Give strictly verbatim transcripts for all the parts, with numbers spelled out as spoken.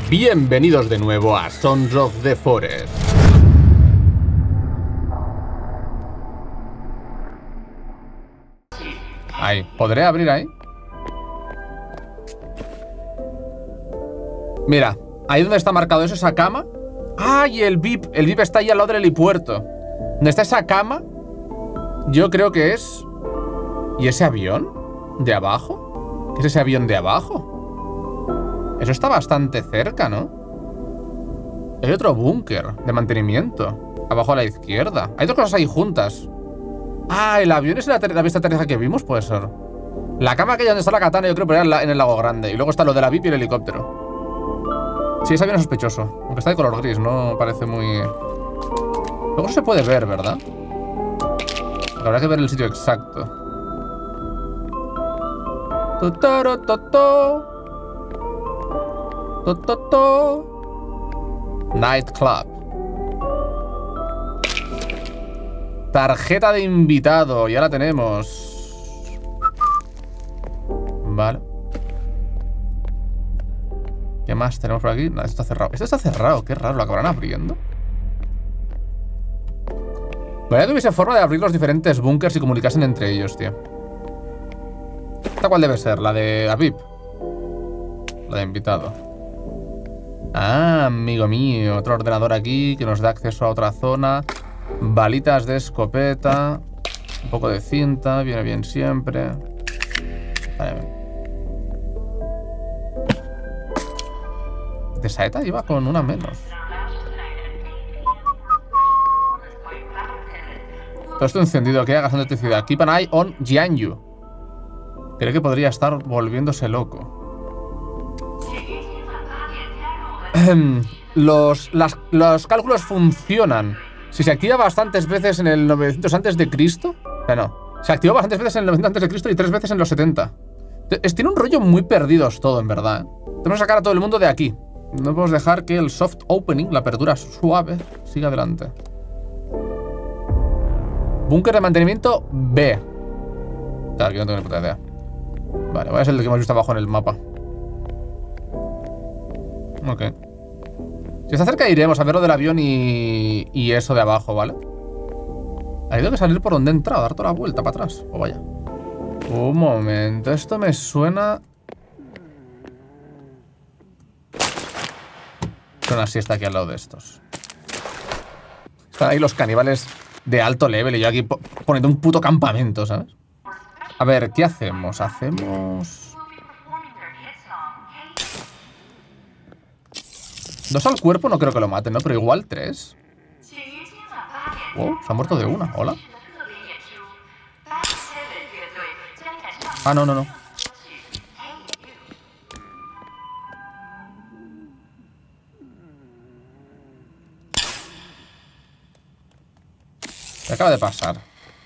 Bienvenidos de nuevo a Sons of the Forest. Ahí, ¿podré abrir ahí? Mira, ahí donde está marcado eso, esa cama. ¡Ah! Y el V I P, el V I P está ahí al lado del helipuerto. ¿Dónde está esa cama? Yo creo que es... ¿Y ese avión? ¿De abajo? ¿Qué es ese avión de abajo? Eso está bastante cerca, ¿no? Hay otro búnker de mantenimiento abajo a la izquierda. Hay dos cosas ahí juntas. Ah, el avión es la, la vista aterriza que vimos, puede ser. La cama aquella donde está la katana, yo creo que era en el lago grande. Y luego está lo de la V I P y el helicóptero. Sí, ese avión es sospechoso. Aunque está de color gris, no parece muy... Luego no se puede ver, ¿verdad? Habrá que ver el sitio exacto. Nightclub. Tarjeta de invitado, ya la tenemos. Vale. ¿Qué más tenemos por aquí? No, esto está cerrado. Esto está cerrado, qué raro, ¿lo acabarán abriendo? Vaya que hubiese forma de abrir los diferentes búnkers y comunicarse entre ellos, tío. ¿Esta cuál debe ser? La de la V I P. La de invitado. Ah, amigo mío. Otro ordenador aquí que nos da acceso a otra zona. Balitas de escopeta. Un poco de cinta. Viene bien siempre. Vale. De saeta iba con una menos. Todo esto encendido. Que hagas electricidad. Keep an eye on Jianyu. Creo que podría estar volviéndose loco. Los, las, los cálculos funcionan. Si se activa bastantes veces en el novecientos antes de Cristo. O sea, no. Se activó bastantes veces en el novecientos antes de Cristo y tres veces en los setenta. Es, tiene un rollo muy perdidos todo, en verdad, ¿eh? Tenemos que sacar a todo el mundo de aquí. No podemos dejar que el soft opening, la apertura suave, siga adelante. Búnker de mantenimiento B. Claro, que no tengo ni puta idea. Vale, voy a ser el que hemos visto abajo en el mapa. Ok. Si está cerca iremos a ver lo del avión y, y eso de abajo, ¿vale? Ahí tengo que salir por donde he entrado, dar toda la vuelta para atrás. O vaya. Un momento, esto me suena... Suena así, está aquí al lado de estos. Están ahí los caníbales de alto level y yo aquí poniendo un puto campamento, ¿sabes? A ver, ¿qué hacemos? Hacemos... Dos al cuerpo no creo que lo maten, ¿no? Pero igual tres. Oh, se ha muerto de una. Hola. Ah, no, no, no. ¿Qué acaba de pasar?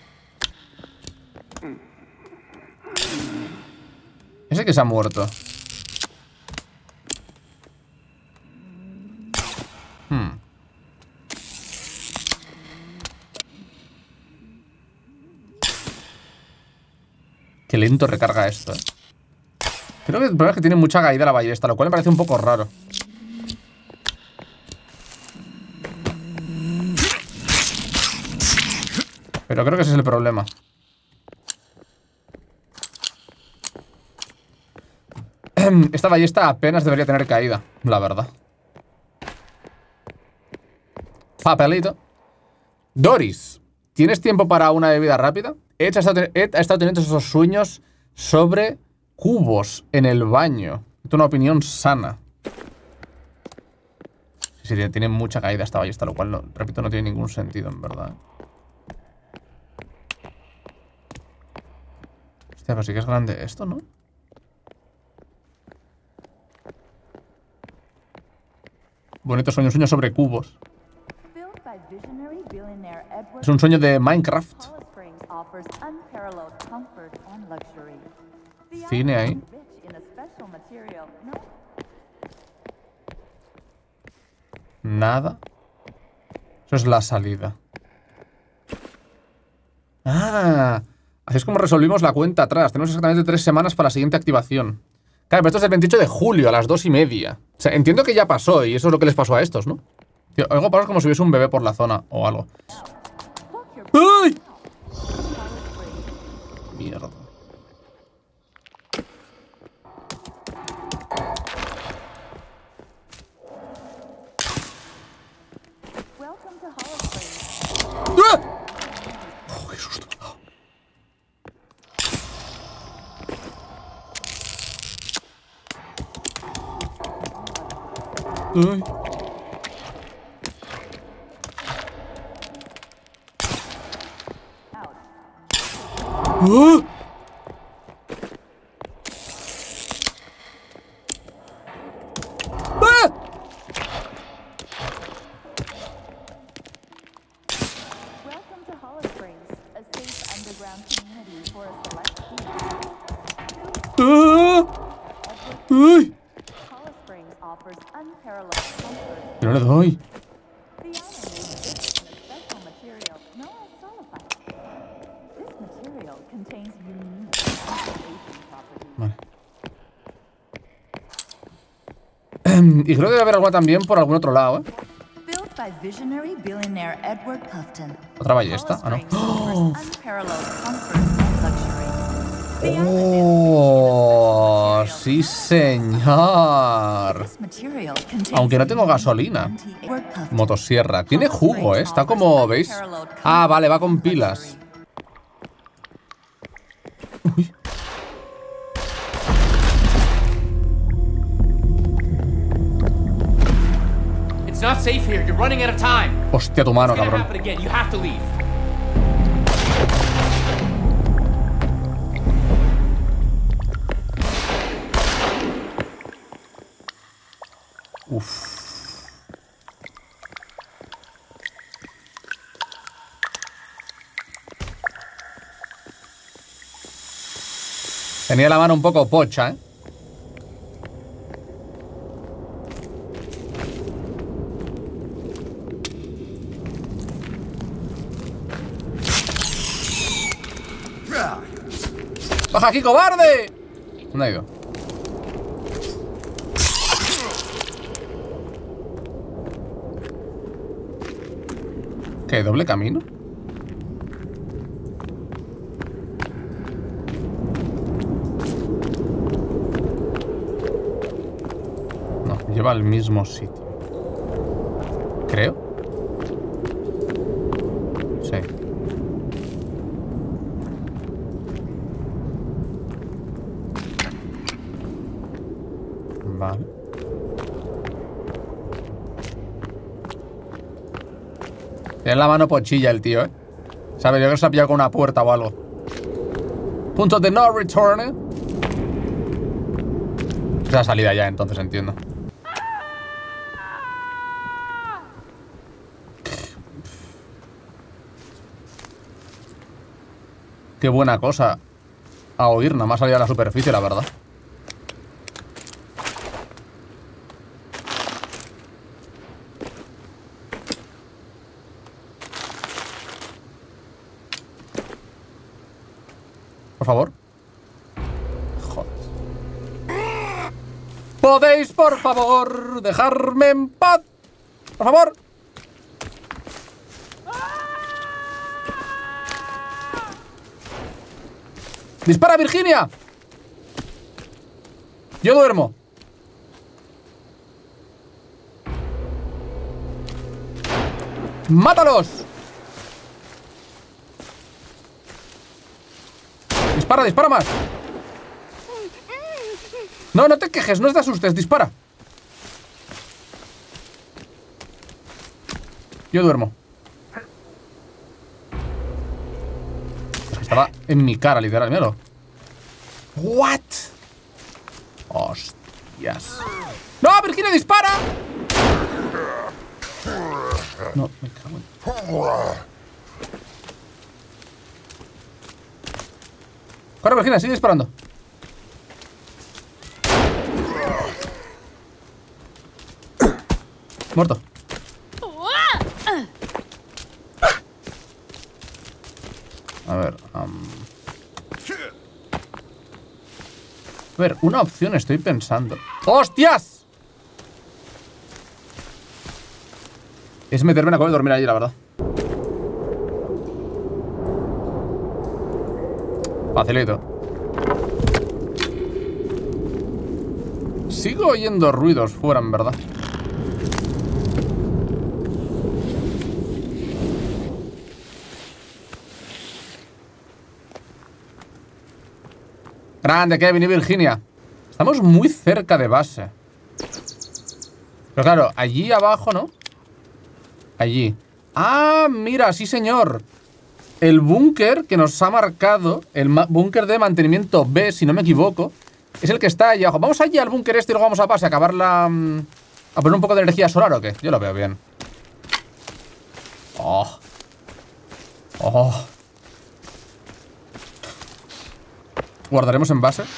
Ese que se ha muerto. Hmm. Qué lento recarga esto, ¿eh? Creo que el problema es que tiene mucha caída la ballesta, lo cual me parece un poco raro. Pero creo que ese es el problema. Esta ballesta apenas debería tener caída, la verdad. Papelito. Doris, ¿tienes tiempo para una bebida rápida? Ed ha estado, Ed ha estado teniendo esos sueños sobre cubos en el baño. Es una opinión sana. Sí, sí, tiene mucha caída esta ballesta, lo cual, no, repito, no tiene ningún sentido, en verdad. Hostia, pero sí que es grande esto, ¿no? Bonito sueño, un sueño sobre cubos. Es un sueño de Minecraft. Cine ahí. Nada. Eso es la salida. Ah, así es como resolvimos la cuenta atrás. Tenemos exactamente tres semanas para la siguiente activación. Claro, pero esto es el veintiocho de julio a las dos y media. O sea, entiendo que ya pasó y eso es lo que les pasó a estos, ¿no? Tío, algo pasó como si hubiese un bebé por la zona o algo. ¡Ay! Mierda. ¡Ah! ¡Oh, qué susto! ¡Ay! ¡Oh! ¡Ah! Welcome to Hollow Springs, a safe underground community for a select few. ¡Ah! ¡Ay! Hollow Springs offers unparalleled comfort. Que no le doy. The island is built in a special material known as solifite. This material contains unique insulation properties. Vale. Y creo que debe haber alguna también por algún otro lado, ¿eh? Built by visionary billionaire Edward Tufton. Otra ballesta. Ah, no. ¡Oh! ¡Oh! ¡Sí, señor! Aunque no tengo gasolina. Motosierra. Tiene jugo, ¿eh? Está como, ¿veis? Ah, vale, va con pilas. Uy. It's not safe here. You're running out of time. Hostia, tu mano, It's gonna cabrón. happen again. You have to leave. Uf. Tenía la mano un poco pocha, ¿eh? ¡Baja aquí, cobarde! ¿Dónde ha ido? ¿Qué? ¿Doble camino? No, lleva al mismo sitio. Creo. Sí. Vale. Tiene la mano pochilla el tío, ¿eh? ¿Sabes? Yo creo que se ha pillado con una puerta o algo. Punto de no return, ¿eh? Esa salida ya, entonces entiendo. Qué buena cosa a oír, nada más salir a la superficie, la verdad. Por favor. Joder. ¿Podéis, por favor, dejarme en paz? Por favor. ¡Dispara, Virginia! Yo duermo. ¡Mátalos! Dispara, dispara más. No, no te quejes, no te asustes, dispara. Yo duermo. Estaba en mi cara, literal, míralo. What? Hostias. ¡No, Virginia, dispara! No, me cago en... Corre, Virginia, sigue disparando. Muerto. A ver, um... A ver, una opción estoy pensando. ¡Hostias! Es meterme en la cama y dormir allí, la verdad. Facilito. Sigo oyendo ruidos fuera, en verdad. Grande, Kevin y Virginia. Estamos muy cerca de base. Pero claro, allí abajo, ¿no? Allí. Ah, mira, sí señor. El búnker que nos ha marcado, el búnker de mantenimiento B, si no me equivoco, es el que está allí abajo. Vamos allí al búnker este y luego vamos a base a acabar la... ¿A poner un poco de energía solar o qué? Yo lo veo bien. Oh. Oh. Guardaremos en base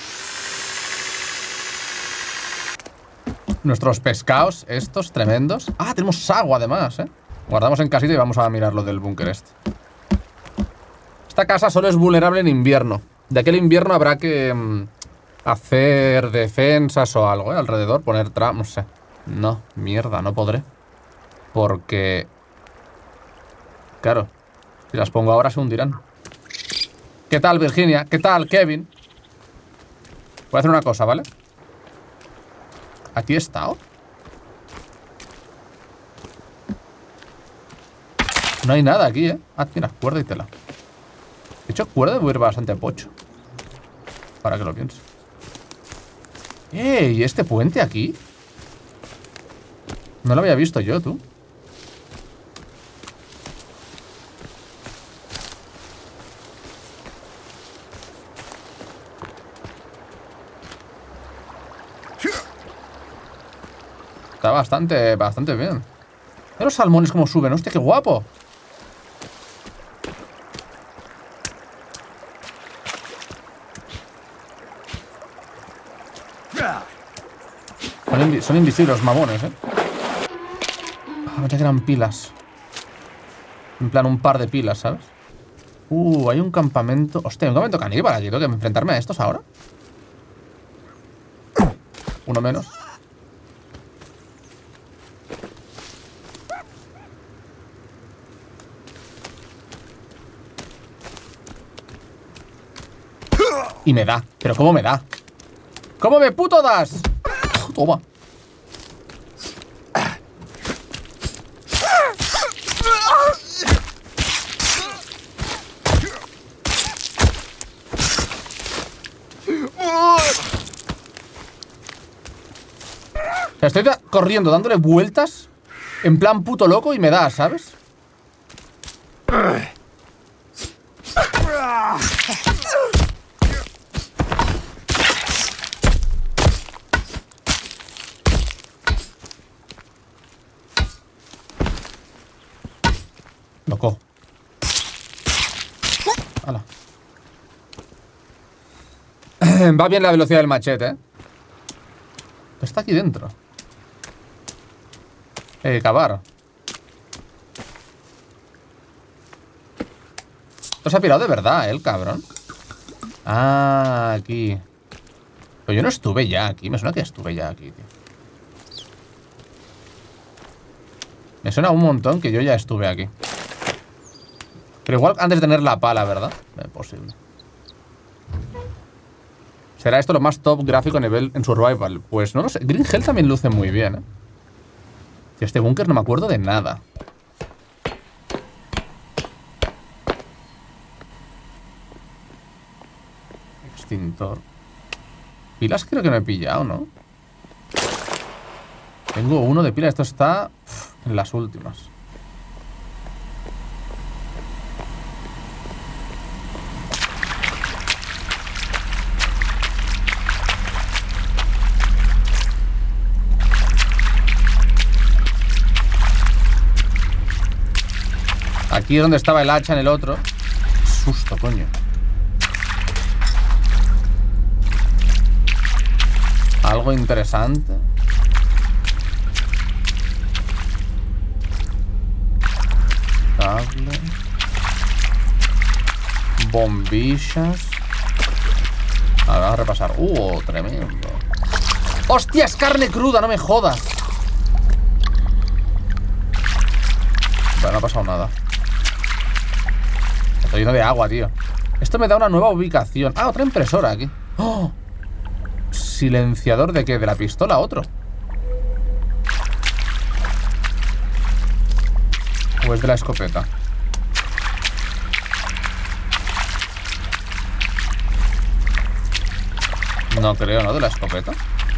nuestros pescados estos tremendos. Ah, tenemos agua además, eh. Guardamos en casita y vamos a mirar lo del búnker este. Esta casa solo es vulnerable en invierno. De aquel invierno habrá que mmm, hacer defensas o algo, ¿eh? Alrededor, poner tramos, no sé. No, mierda, no podré. Porque... Claro, si las pongo ahora se hundirán. ¿Qué tal, Virginia? ¿Qué tal, Kevin? Voy a hacer una cosa, ¿vale? Aquí he estado. No hay nada aquí, ¿eh? Ah, mira, cuerda y tela. De hecho, cuerda debe ir bastante pocho. Para que lo piense. ¡Ey! ¿Y este puente aquí? No lo había visto yo, tú. Está bastante, bastante bien. Mira los salmones como suben, hostia, qué guapo. Son, invi son invisibles los mamones, eh. Ah, me que eran pilas. En plan, un par de pilas, ¿sabes? Uh, hay un campamento. Hostia, un campamento caníbal allí. ¿Tengo que enfrentarme a estos ahora? Uno menos. Y me da. ¿Pero cómo me da? ¿Cómo me puto das? Toma. O sea, estoy corriendo, dándole vueltas en plan puto loco y me da, ¿sabes? Loco. Hala. Va bien la velocidad del machete, ¿eh? Está aquí dentro. Eh, cavar. Esto se ha pirado de verdad, ¿eh? El cabrón. Ah, aquí. Pero yo no estuve ya aquí. Me suena que estuve ya aquí, tío. Me suena un montón que yo ya estuve aquí. Pero igual antes de tener la pala, ¿verdad? Es posible. ¿Será esto lo más top gráfico a nivel en survival? Pues no lo sé. Green Hell también luce muy bien, ¿eh? Y este búnker no me acuerdo de nada. Extintor. Pilas creo que no he pillado, ¿no? Tengo uno de pilas. Esto está uf, en las últimas. Aquí es donde estaba el hacha en el otro. Qué susto, coño. Algo interesante. Cable. Bombillas. A ver, vamos a repasar. Uh, tremendo. ¡Hostia, es carne cruda! No me jodas. Bueno, no ha pasado nada. Estoy lleno de agua, tío. Esto me da una nueva ubicación. Ah, otra impresora aquí. ¡Oh! ¿Silenciador de qué? ¿De la pistola? Otro. ¿O es de la escopeta? No creo, ¿no? De la escopeta.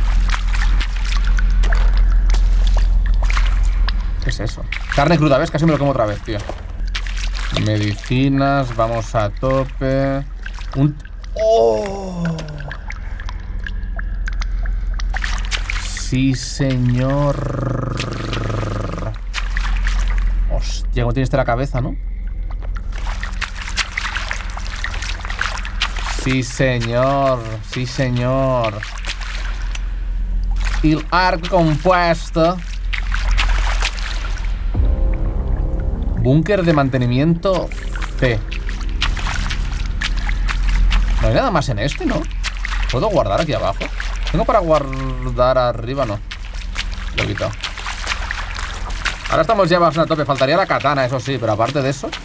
¿Qué es eso? Carne cruda, ¿ves? Casi me lo como otra vez, tío. Medicinas, vamos a tope. Un... ¡Oh! Sí, señor. Hostia, cómo tienes la cabeza, ¿no? Sí, señor. Sí, señor. El arco compuesto. Búnker de mantenimiento C. No hay nada más en este, ¿no? ¿Puedo guardar aquí abajo? Tengo para guardar arriba, no. Lo he quitado. Ahora estamos ya bastante a tope. Faltaría la katana, eso sí, pero aparte de eso.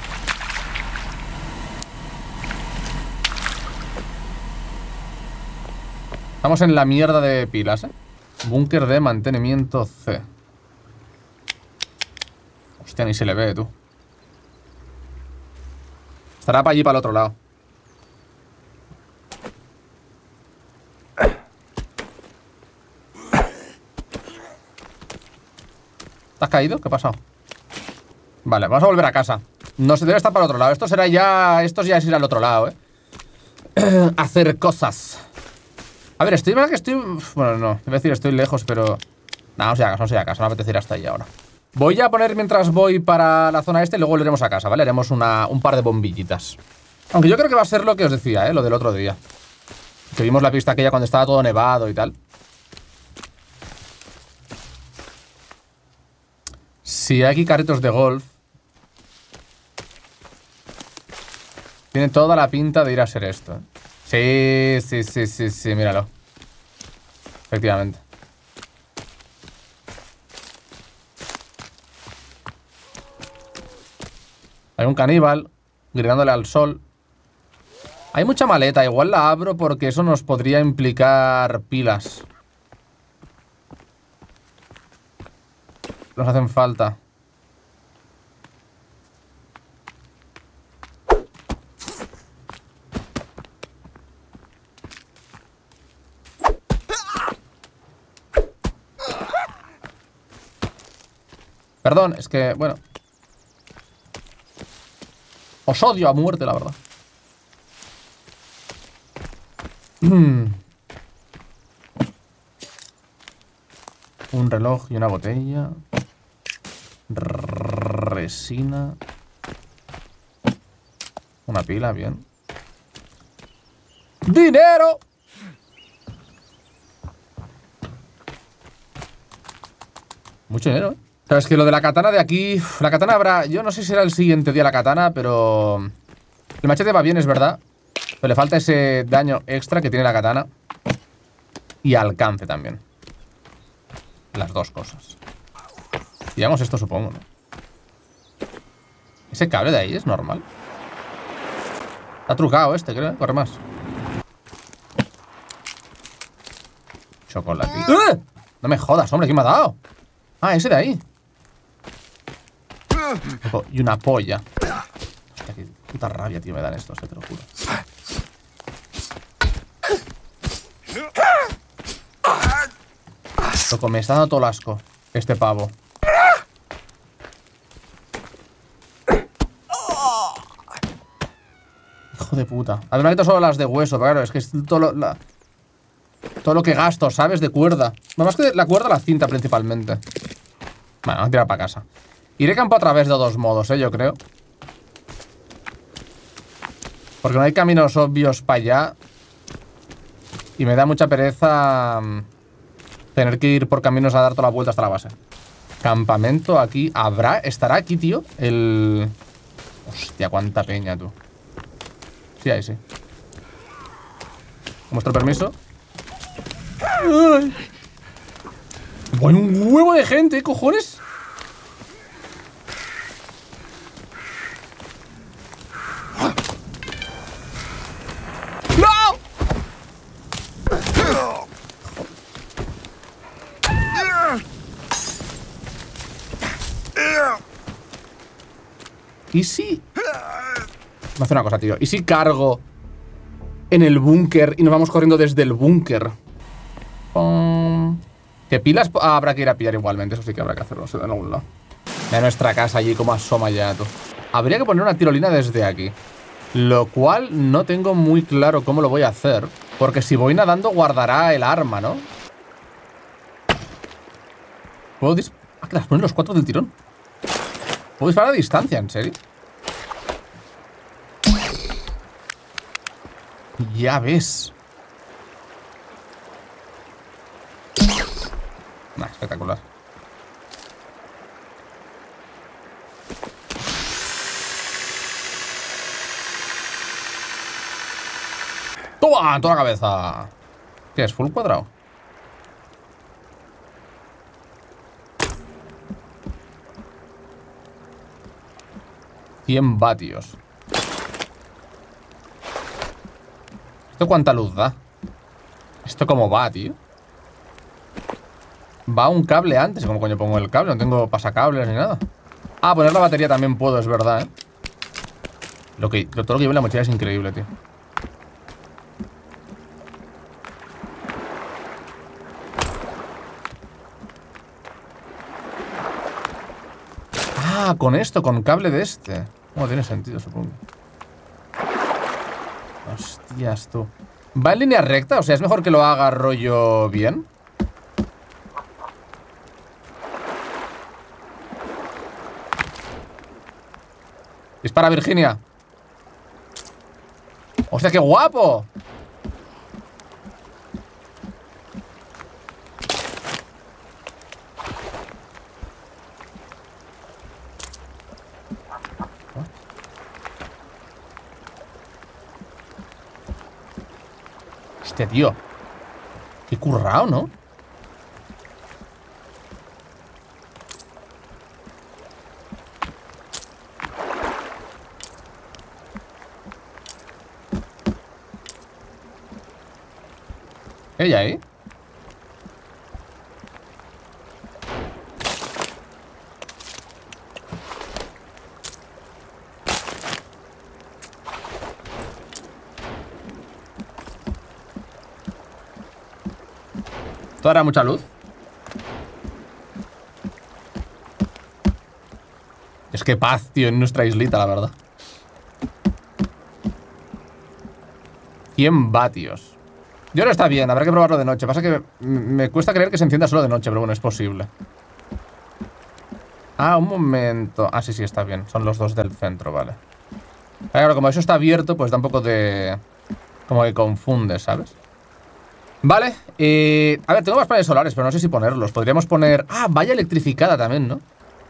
Estamos en la mierda de pilas, ¿eh? Búnker de mantenimiento C. Hostia, ni se le ve, tú. Estará para allí, para el otro lado. ¿Te has caído? ¿Qué ha pasado? Vale, vamos a volver a casa. No se debe estar para el otro lado. Esto será ya... Esto ya es ir al otro lado, ¿eh? Hacer cosas. A ver, estoy... ¿verdad que estoy...? Bueno, no. Debo decir, estoy lejos, pero... No, no sé a casa, no sé a casa. No me apetece ir hasta ahí ahora. Voy a poner mientras voy para la zona este y luego volveremos a casa, ¿vale? Haremos una, un par de bombillitas. Aunque yo creo que va a ser lo que os decía, ¿eh? Lo del otro día. Que vimos la pista aquella cuando estaba todo nevado y tal. Si hay aquí carritos de golf, tiene toda la pinta de ir a ser esto, ¿eh? Sí, sí, sí, sí, sí, míralo. Efectivamente. Hay un caníbal gritándole al sol. Hay mucha maleta, igual la abro porque eso nos podría implicar pilas. Nos hacen falta. Perdón, es que, bueno. Os odio a muerte, la verdad. Un reloj y una botella. Resina. Una pila, bien. ¡Dinero! Mucho dinero, ¿eh? Sabes que lo de la katana de aquí... La katana habrá... Yo no sé si será el siguiente día la katana, pero... El machete va bien, es verdad. Pero le falta ese daño extra que tiene la katana. Y alcance también. Las dos cosas. Llevamos esto, supongo, ¿no? Ese cable de ahí es normal. Está trucado este, creo. Corre más. Chocolatito. ¡Eh! No me jodas, hombre, ¿quién me ha dado? Ah, ese de ahí. Y una polla. Hostia, qué puta rabia, tío, me dan estos, te lo juro. Loco, me está dando todo el asco este pavo. Hijo de puta. A ver, me meto solo las de hueso, pero claro, es que es todo lo, la, todo lo que gasto, ¿sabes? De cuerda. No, más que la cuerda, la cinta principalmente. Bueno, vamos a tirar para casa. Iré campo a través de dos modos, ¿eh? Yo creo. Porque no hay caminos obvios para allá. Y me da mucha pereza um, tener que ir por caminos a dar toda la vuelta hasta la base. Campamento aquí. ¿Habrá? ¿Estará aquí, tío? El... Hostia, cuánta peña, tú. Sí, ahí sí. Muestro permiso. ¡Ay! ¡Hay un huevo de gente! ¿Qué cojones? ¡No! ¿Y si? Me hace una cosa, tío. ¿Y si cargo en el búnker y nos vamos corriendo desde el búnker? Um, ¿Qué pilas habrá que ir a pillar igualmente? Eso sí que habrá que hacerlo, no sé, de algún lado. Mira nuestra casa allí como asoma ya, tú. Habría que poner una tirolina desde aquí. Lo cual no tengo muy claro cómo lo voy a hacer. Porque si voy nadando guardará el arma, ¿no? ¿Puedo disparar? Ah, que las ponen los cuatro del tirón. ¿Puedo disparar a distancia? ¿En serio? Ya ves. Nah, espectacular. ¡Toma! ¡Toda la cabeza! ¿Qué es? ¿Full cuadrado? cien vatios. ¿Esto cuánta luz da? ¿Esto cómo va, tío? Va un cable antes. ¿Cómo coño pongo el cable? No tengo pasacables ni nada. Ah, poner la batería también puedo, es verdad, ¿eh? Lo que, todo lo que lleva en la mochila es increíble, tío. Ah, con esto, con cable de este. No tiene sentido, supongo. Hostias, tú. ¿Va en línea recta? O sea, ¿es mejor que lo haga rollo bien? Dispara, Virginia. ¡Hostia, qué guapo! Este tío. Qué currao, ¿no? ¿Ella ahí? ¿Todo hará mucha luz? Es que paz, tío, en nuestra islita, la verdad. cien vatios. Yo no está bien, habrá que probarlo de noche. Pasa que me cuesta creer que se encienda solo de noche, pero bueno, es posible. Ah, un momento. Ah, sí, sí, está bien. Son los dos del centro, vale. Claro, como eso está abierto, pues da un poco de... como que confunde, ¿sabes? Vale, eh... a ver, tengo más paneles solares, pero no sé si ponerlos. Podríamos poner... Ah, valla electrificada también, ¿no?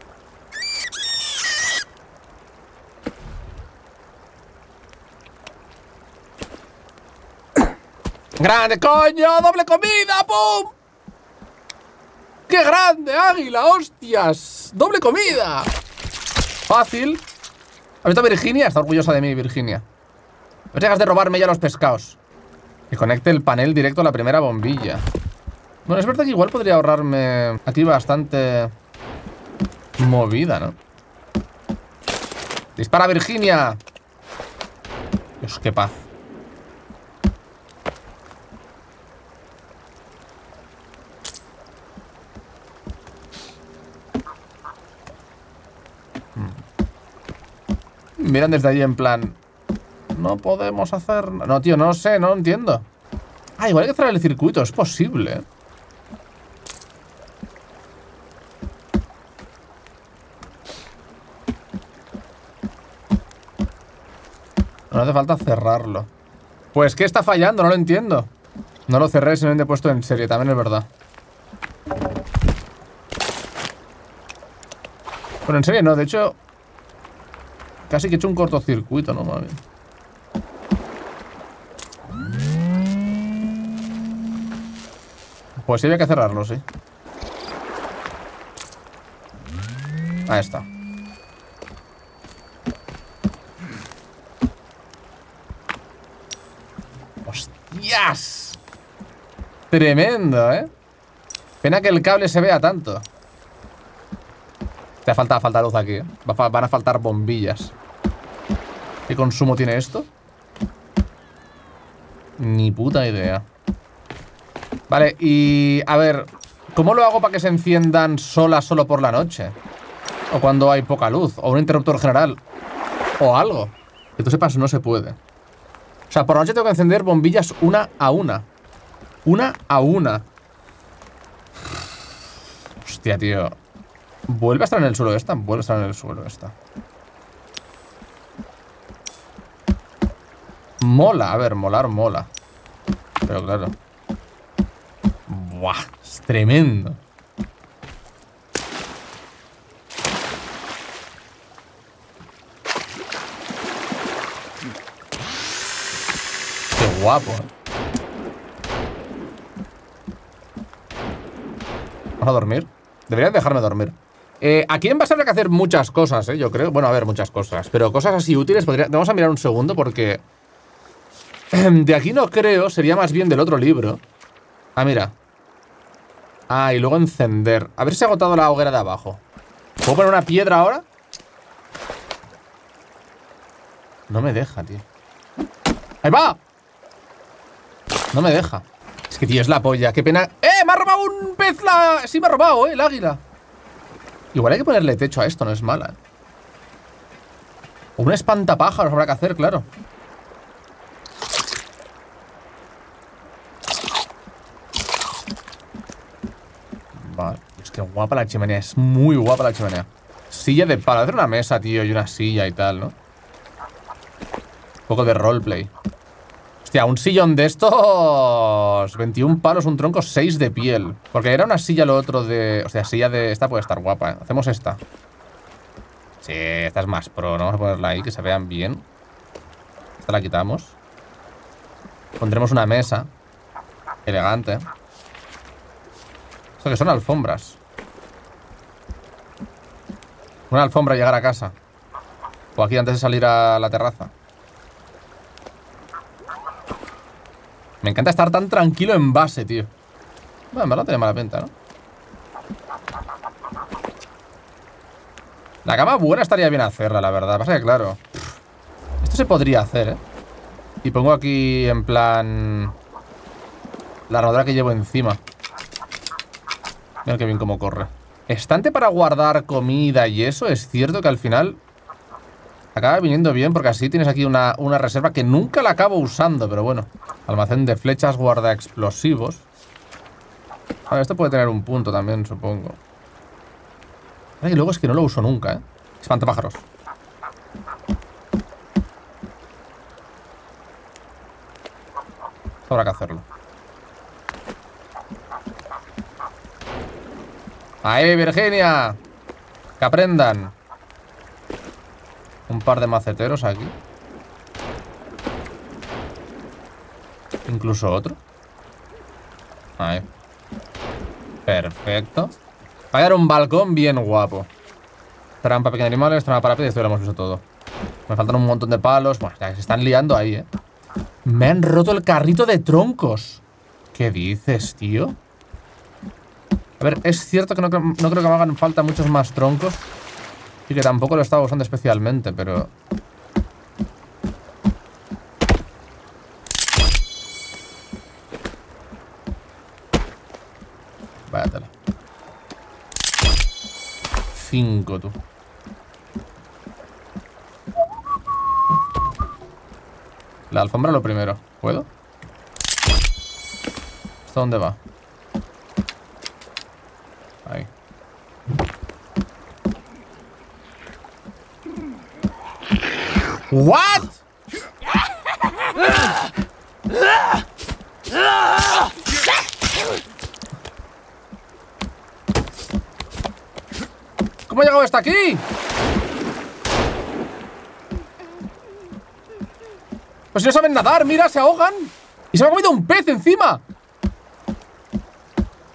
¡Grande, coño! ¡Doble comida! ¡Pum! ¡Qué grande, águila! ¡Hostias! ¡Doble comida! Fácil. ¿Has visto a Virginia? Está orgullosa de mí, Virginia. No dejas de robarme ya los pescados. Que conecte el panel directo a la primera bombilla. Bueno, es verdad que igual podría ahorrarme aquí bastante movida, ¿no? ¡Dispara, Virginia! Dios, qué paz. Miran desde ahí en plan... No podemos hacer... No, tío, no sé, no entiendo. Ah, igual hay que cerrar el circuito, es posible. No hace falta cerrarlo. Pues, ¿qué está fallando? No lo entiendo. No lo cerré, simplemente he puesto en serie, también es verdad. Bueno, en serie no, de hecho... Casi que he hecho un cortocircuito, ¿no? Mami. Pues sí, había que cerrarlo, sí. Ahí está. ¡Hostias! Tremendo, ¿eh? Pena que el cable se vea tanto. Te falta, falta luz aquí, ¿eh? Va, van a faltar bombillas. ¿Qué consumo tiene esto? Ni puta idea. Vale, y... a ver, ¿cómo lo hago para que se enciendan solas solo por la noche? O cuando hay poca luz. O un interruptor general. O algo. Que tú sepas, no se puede. O sea, por la noche tengo que encender bombillas una a una. Una a una. Hostia, tío. ¿Vuelve a estar en el suelo esta? Vuelve a estar en el suelo esta. Mola, a ver, molar mola. Pero claro. Buah, es tremendo. Qué guapo, ¿eh? Vamos a dormir. Deberías dejarme dormir. Eh, aquí en base habrá que hacer muchas cosas, ¿eh? Yo creo. Bueno, a ver, muchas cosas. Pero cosas así útiles podría... Vamos a mirar un segundo porque... De aquí no creo. Sería más bien del otro libro. Ah, mira. Ah, y luego encender. A ver si se ha agotado la hoguera de abajo. ¿Puedo poner una piedra ahora? No me deja, tío. ¡Ahí va! No me deja. Es que, tío, es la polla. Qué pena. ¡Eh! ¡Me ha robado un pez! La... Sí, me ha robado, ¿eh? El águila. Igual hay que ponerle techo a esto, no es mala, ¿eh? O un espantapájaros habrá que hacer, claro. Vale. Es que guapa la chimenea. Es muy guapa la chimenea. Silla de palo. Hacer una mesa, tío, y una silla y tal, ¿no? Un poco de roleplay. Hostia, un sillón de estos... veintiún palos, un tronco, seis de piel. Porque era una silla lo otro de... O sea, silla de... Esta puede estar guapa, ¿eh? Hacemos esta. Sí, esta es más pro, ¿no? Vamos a ponerla ahí, que se vean bien. Esta la quitamos. Pondremos una mesa. Elegante. Esto que son alfombras. Una alfombra llegar a casa. O aquí antes de salir a la terraza. Me encanta estar tan tranquilo en base, tío. Bueno, en verdad no tiene mala pinta, ¿no? La cama buena estaría bien hacerla, la verdad. Pasa que, claro, esto se podría hacer, ¿eh? Y pongo aquí, en plan... la armadura que llevo encima. Mira qué bien cómo corre. Estante para guardar comida y eso. Es cierto que al final acaba viniendo bien, porque así tienes aquí una, una reserva que nunca la acabo usando, pero bueno. Almacén de flechas, guarda explosivos. A ver, esto puede tener un punto también, supongo. Y luego es que no lo uso nunca, ¿eh? Espantapájaros. Esto habrá que hacerlo. ¡Ahí, Virginia! Que aprendan. Un par de maceteros aquí. Incluso otro. Ahí. Perfecto. Va a quedar un balcón bien guapo. Trampa, pequeños animales, trampa para peces. Esto lo hemos visto todo. Me faltan un montón de palos. Bueno, ya se están liando ahí, ¿eh? Me han roto el carrito de troncos. ¿Qué dices, tío? A ver, es cierto que no, no creo que me hagan falta muchos más troncos. Y que tampoco lo estaba usando especialmente, pero... Váyatela. Cinco, tú. La alfombra lo primero. ¿Puedo? ¿Esto dónde va? Ahí. ¿What? ¿Cómo ha llegado hasta aquí? Pues si no saben nadar, mira, se ahogan. Y se me ha comido un pez encima.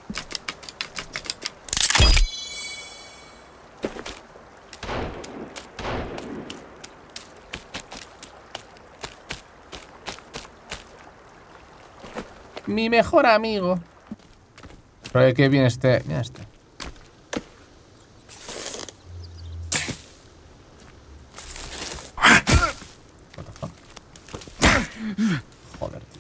Mi mejor amigo. Pero que bien este. Mira este. What the fuck? Joder, tío.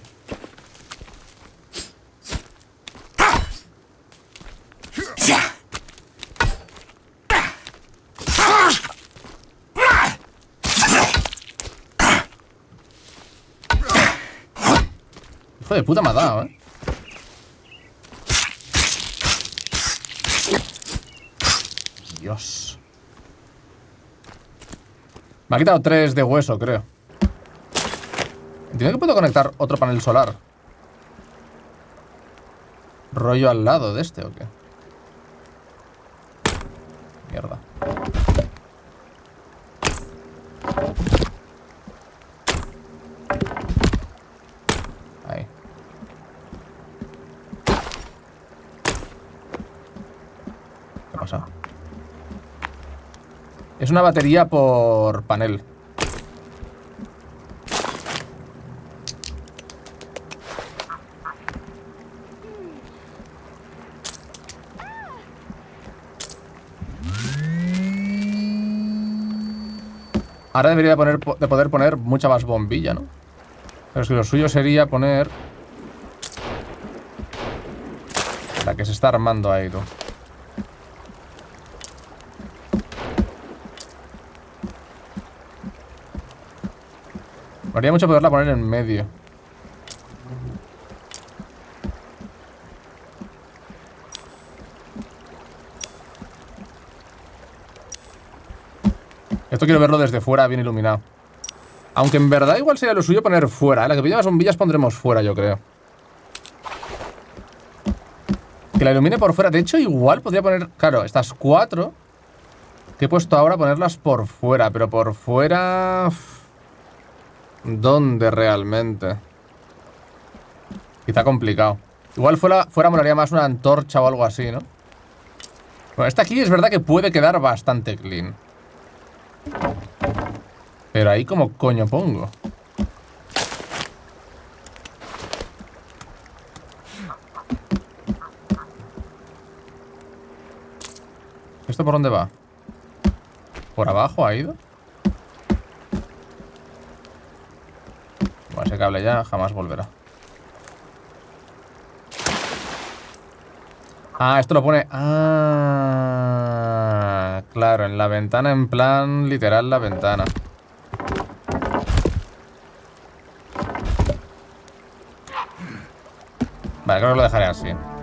Hijo de puta me ha dado, eh. Dios. Me ha quitado tres de hueso, creo. Entiendo que puedo conectar otro panel solar. ¿Rollo al lado de este o qué? Mierda. Ahí. ¿Qué pasa? Es una batería por panel. Ahora debería de, poner, de poder poner mucha más bombilla, ¿no? Pero si lo suyo sería poner... La que se está armando ahí, tú. Me haría mucho poderla poner en medio. Esto quiero verlo desde fuera, bien iluminado. Aunque en verdad igual sería lo suyo poner fuera, ¿eh? La que pilla las bombillas pondremos fuera, yo creo. Que la ilumine por fuera. De hecho, igual podría poner... Claro, estas cuatro que he puesto ahora, ponerlas por fuera. Pero por fuera... ¿Dónde realmente? Quizá complicado. Igual fuera, fuera molaría más una antorcha o algo así, ¿no? Bueno, esta aquí es verdad que puede quedar bastante clean. Pero ahí como coño pongo. ¿Esto por dónde va? ¿Por abajo ha ido? Bueno, ese cable ya jamás volverá. Ah, esto lo pone... Ah, claro, en la ventana, en plan literal la ventana. Vale, creo que lo dejaré así.